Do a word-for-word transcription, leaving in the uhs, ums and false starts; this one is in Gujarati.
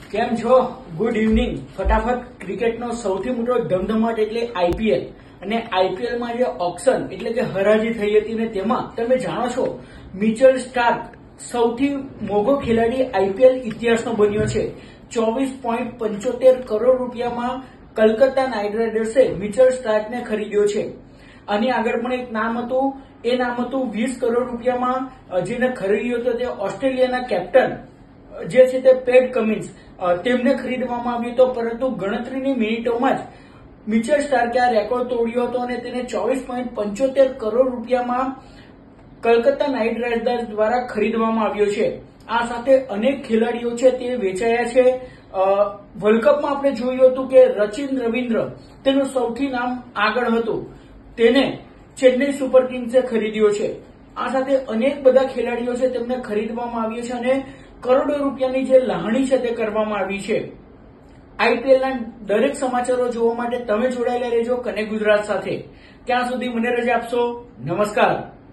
કેમ છો? Good evening. ફટાફટ ક્રિકેટનો સૌથી મોટો ધમધમાટ એટલે આઈપીએલ અને આઈપીએલમાં જે ઓક્શન એટલે કે હરાજી થઈ હતી ને તેમાં તમે જાણો છો મિચેલ સ્ટાર્ક સૌથી મોંઘો ખેલાડી આઈપીએલ ઇતિહાસનો બન્યો છે. ચોવીસ પોઈન્ટ પંચોતેર કરોડ રૂપિયામાં કલકત્તા નાઇટ રાઇડર્સે મિચેલ સ્ટાર્કને ખરીદ્યો છે. આની આગળ પણ એક નામ હતું, એ નામ હતું વીસ કરોડ રૂપિયામાં જેને ખરીદ્યો હતો તે ઓસ્ટ્રેલિયાના કેપ્ટન જે છે તે પેટ કમિન્સ, તેમને ખરીદવામાં આવ્યું હતો. પરંતુ ગણતરીની મિનિટોમાં જ મિચેલ સ્ટાર્કે આ રેકોર્ડ તોડ્યો હતો અને તેને ચોવીસ પોઈન્ટ પંચોતેર કરોડ રૂપિયામાં કલકત્તા નાઇટ રાઇડર્સ દ્વારા ખરીદવામાં આવ્યો છે. આ સાથે અનેક ખેલાડીઓ છે તે વેચાયા છે. વર્લ્ડ કપમાં આપણે જોયું હતું કે રચિન રવિન્દ્ર તેનું સૌથી નામ આગળ હતું, તેને ચેન્નઈ સુપર કિંગ્સે ખરીદ્યો છે. આ સાથે અનેક બધા ખેલાડીઓ છે તેમને ખરીદવામાં આવ્યા છે અને કરોડો રૂપિયાની જે લાગણી છે તે કરવામાં આવી છે. આઈપીએલના દરેક સમાચારો જોવા માટે તમે જોડાયેલા રહેજો કનેક્ટ ગુજરાત સાથે. ત્યાં સુધી મને રજા આપશો. નમસ્કાર.